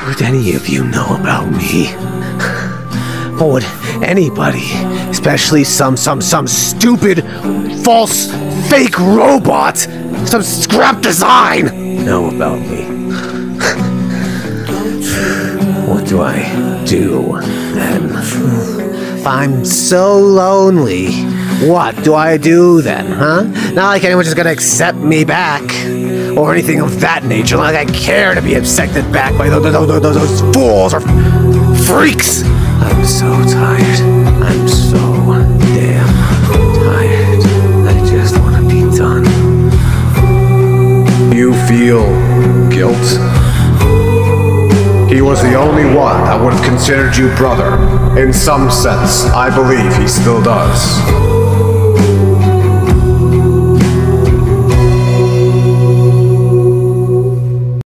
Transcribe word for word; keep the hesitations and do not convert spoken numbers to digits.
What would any of you know about me? What would anybody, especially some, some, some stupid, false, fake robot, some scrap design, know about me? What do I do then? If I'm so lonely, what do I do then, huh? Not like anyone's just gonna accept me back, or anything of that nature. Not like I care to be accepted back by those, those, those, those fools or freaks. I'm so tired. I'm so damn tired. I just want to be done. You feel guilt? He was the only one that would have considered you brother. In some sense, I believe he still does.